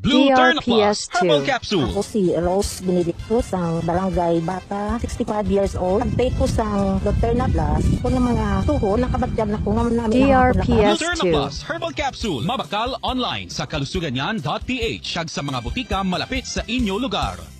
Gluterna Plus DRPS 2. Herbal Capsule. Ako si Rose Benedictus, ang barangay Bata, 65 years old. Nag-take ko sa Gluterna Plus. Kung ng mga tuho, nakabagyan na ko nga namin. DRPS Gluterna 2. Plus Herbal Capsule. Mabakal online sa kalusuganyan.ph. Sa mga botika malapit sa inyo lugar.